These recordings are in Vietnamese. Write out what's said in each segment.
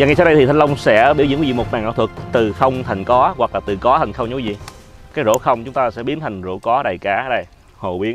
Và ngay sau đây thì Thanh Long sẽ biểu diễn quý vị một màn ảo thuật từ không thành có hoặc là từ có thành không nha quý vị. Cái rổ không chúng ta sẽ biến thành rổ có đầy cá đây, hồ biến.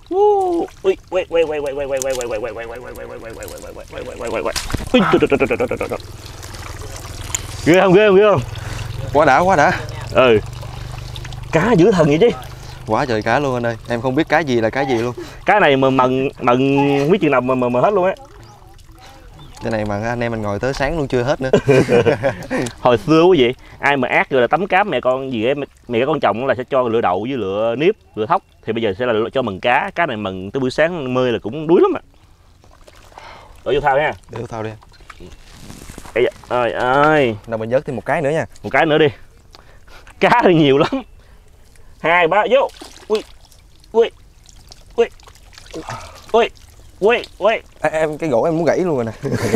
Ghê không, ghê không, ghê không? Quá đã, quá đã. Ừ. Cá dữ thần vậy chứ. Quá trời cá luôn anh ơi. Em không biết cá gì là cá gì luôn. Cá này mà mần biết chuyện nào mà hết luôn á. Cái này mà anh em mình ngồi tới sáng luôn chưa hết nữa. Hồi xưa quý vị, ai mà ác rồi là tắm cá mẹ con gì ấy, mẹ cái con chồng là sẽ cho lựa đậu với lựa nếp, lựa thóc. Thì bây giờ sẽ là cho mần cá. Cá này mần tới buổi sáng mơi là cũng đuối lắm ạ. Đổ vô thao nha. Để vô thao đi. Ây da, ơi ơi. Đâu mình vớt thêm một cái nữa nha. Một cái nữa đi. Cá thì nhiều lắm. 2, 3 vô. Ui. Ui. Ui. Ui. Ui. Ui. Em cái gỗ em muốn gãy luôn rồi nè.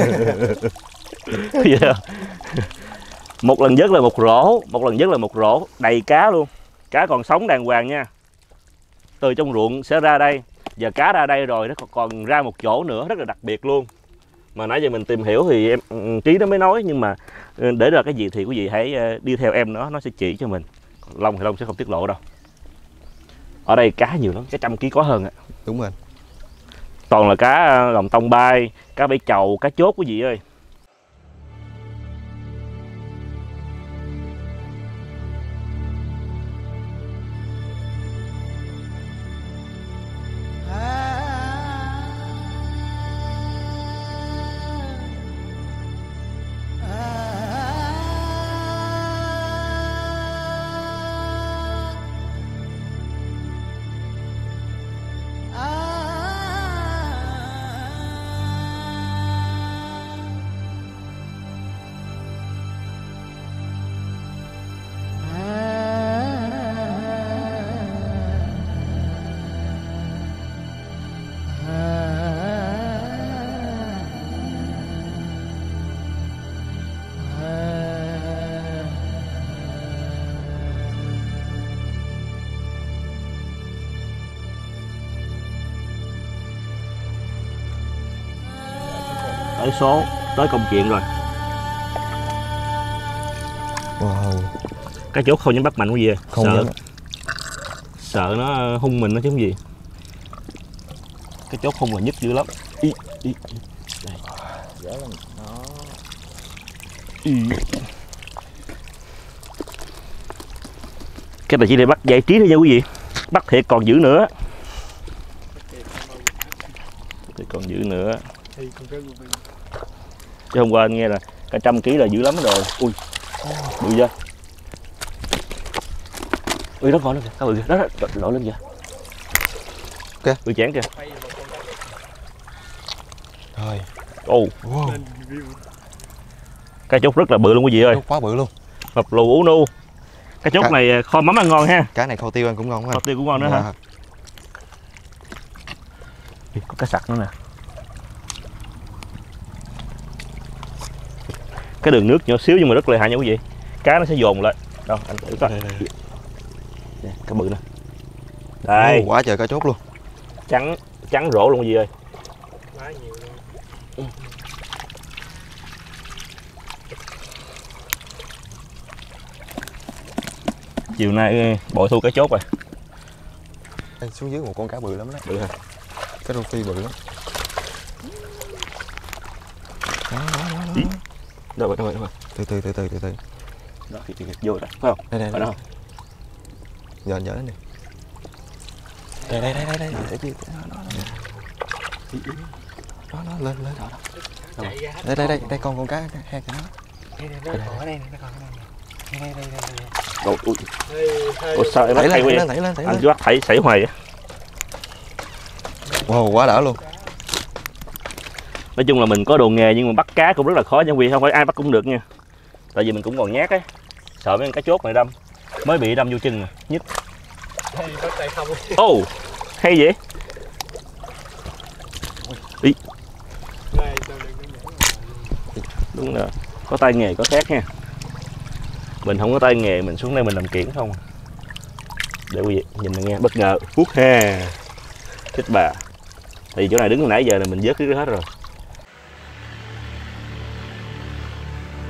Yeah. Một lần vớt là một rổ, một lần vớt là một rổ đầy cá luôn. Cá còn sống đàng hoàng nha. Từ trong ruộng sẽ ra đây. Giờ cá ra đây rồi nó còn ra một chỗ nữa rất là đặc biệt luôn. Mà nãy giờ mình tìm hiểu thì em Trí nó mới nói, nhưng mà để ra cái gì thì quý vị hãy đi theo em nó sẽ chỉ cho mình. Long thì Long sẽ không tiết lộ đâu. Ở đây cá nhiều lắm, cái 100 kg có hơn ạ. Đúng rồi. Toàn là cá lòng tông bay, cá bẫy chầu, cá chốt quý vị ơi. Tới số, tới công chuyện rồi. Wow. Cá chốt không dám bắt mạnh quý vị ơi. Không sợ dám. Sợ nó hung mình nó chứ không gì. Cái chốt hung là nhức dữ lắm. Ý. Đây. Cái này chỉ để bắt giải trí thôi nha quý vị. Bắt thiệt còn dữ nữa. Thì còn dữ nữa. Chứ hôm qua anh nghe là cả 100 kg là dữ lắm rồi. Ui, bự chưa? Ui, rất ngon đó kìa, cá bự kìa, đó, lội lên kìa. Ok. Bự chén kìa. Rồi. Ồ. Wow. Cá chốt rất là bự luôn quý vị ơi. Quá bự luôn. Mập lù ú nu. Cá chốt này kho mắm ăn ngon ha. Cá này kho tiêu ăn cũng ngon quá. Kho tiêu cũng ngon nữa hả? Có cá sặc nữa nè. Cái đường nước nhỏ xíu nhưng mà rất lợi hại nha quý vị. Cá nó sẽ dồn lại. Đâu anh thử coi. Đây, cá bự nè. Đây. Quá trời cá chốt luôn. Trắng rổ luôn quý vị ơi. Quá nhiều luôn. Chiều nay bội thu cá chốt rồi. Anh xuống dưới một con cá bự lắm đó. Bự hả? Cá rô phi bự lắm. Đâu rồi. Từ từ. Đó, kìa, vô rồi, phải không? Đây. Phải đó không? Nhớ này. Đây. Để chi. Đó, lên. Đây con cá hai cái đó. Đây, nó còn ở đây, nó còn ở đây. Đây. Ủa sao em bắt thầy quen? Thảy lên. Anh cứ bắt thầy sảy hoài á. Wow, quá đã luôn. Nói chung là mình có đồ nghề nhưng mà bắt cá cũng rất là khó nha quý vị, không phải ai bắt cũng được nha. Tại vì mình cũng còn nhát ấy. Sợ mấy con cá chốt này đâm. Mới bị đâm vô chân nè, nhức. Bắt tay không. Ồ, hay vậy? Ý. Đúng rồi, có tay nghề có khác ha. Mình không có tay nghề, mình xuống đây mình làm kiển không. Để quý vị nhìn này nghe, bất ngờ, phút ha. Thích bà. Tại vì chỗ này đứng từ nãy giờ là mình vớt cái hết rồi.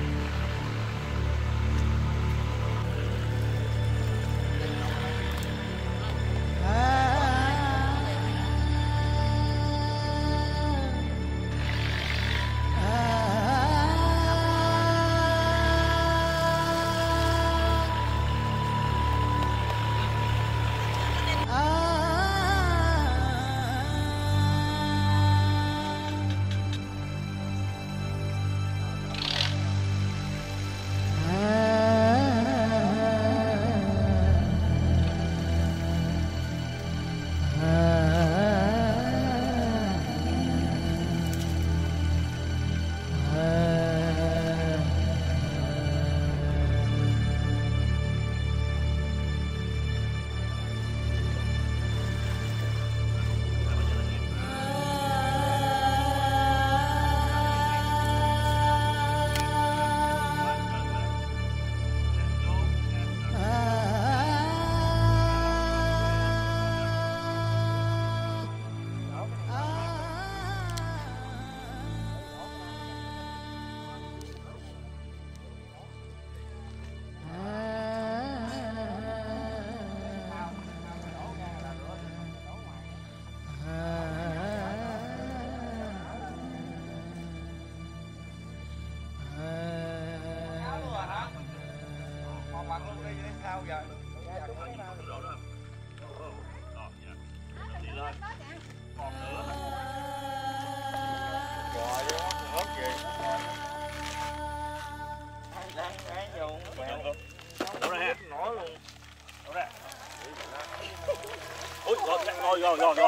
sao giờ? Đi lên. Còn nữa. Trời ơi, hớt gì? Đổ ra ha. Nổi luôn. Đổ ra. Ui, rồi.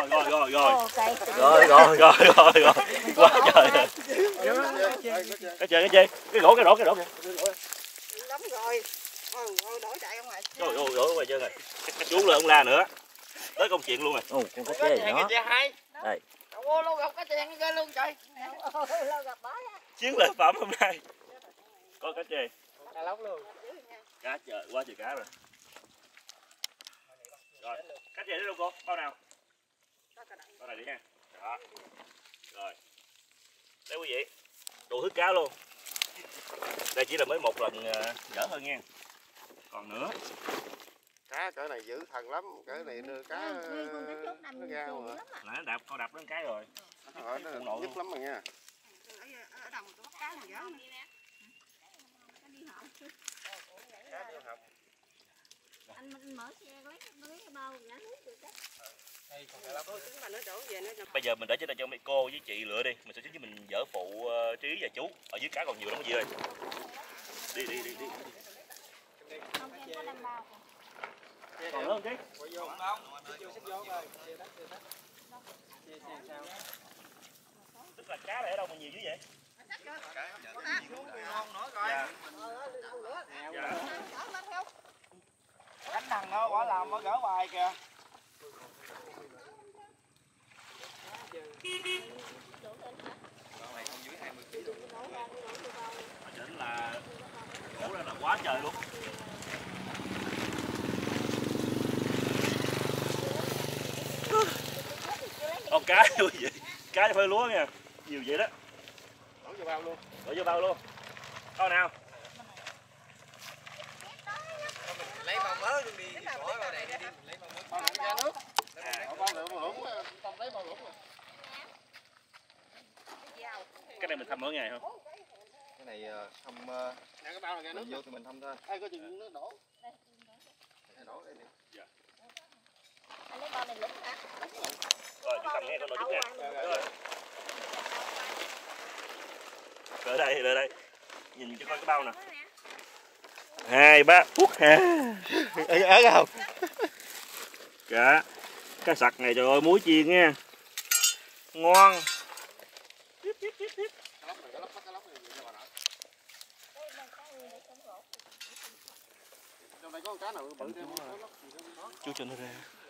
Rồi. Quá trời. Cái chơi. Cái rổ kìa. Lắm rồi. Đổ chạy không rồi. Trời ơi, đổ ngoài chơi này. Xuống lên ông la nữa. Tới công chuyện luôn rồi. Ồ, con cá chê gì đó. Đây. Ô, lâu gặp cá chê ghê luôn trời. Lâu gặp bói á. Chiến lợi phẩm hôm nay. Có cá chê. Cá lóc luôn. Cá trời, quá trời cá rồi. Rồi, cá chê đến đâu cô? Bao nào? Bao này đi ha. Đó. Rồi. Đây quý vị, đủ thứ cá luôn. Đây chỉ là mới một lần dở hơn nha. Còn nữa. Cá cỡ này dữ thần lắm, cỡ này cá nó ra mà. Nãy con đập đến cái rồi. Nó nhức lắm rồi nha. Ở đồng có cá nào dở nè. Cá đi học. Anh mở xe lấy cái bao giá nước được đó. Bây giờ mình để cho mấy cô với chị lựa đi. Mình sẽ chứ mình dỡ phụ Trí và chú. Ở dưới cá còn nhiều lắm gì ơi. Đi. Không, em có 5 bao. Còn nữa không Trí? Tức là cá này ở đâu mà nhiều dữ vậy? Cánh thằng nó quả làm nó gỡ bài kìa. Chính là đổ ra là quá trời luôn. Con cá vui vậy, cá phơi lúa nha, nhiều vậy đó. Đổ vô bao luôn. Đổ vô bao luôn. Con nào? Lấy bao mớ luôn đi, bỏ bao này đi, lấy bao mớ. Bao ra nước. Bao lượng hưởng, không lấy bao lượng. Cái này mình thăm mỗi ngày không? Cái này thăm Cái bao này ra nước vô thì mình thăm thôi. Ai có chừng nước đổ. Đổ đây đi. Anh lấy bao này lúng hả? Rồi, chú cầm nghe con nội chút nha. Rồi. Lại đây. Nhìn cho coi cái bao nè. 2, 3, phút ha. Ở không? Cá sặc này trời ơi, muối chiên nha. Ngon. Trong đây có con cá nào bự thêm. Chú cho nó ra.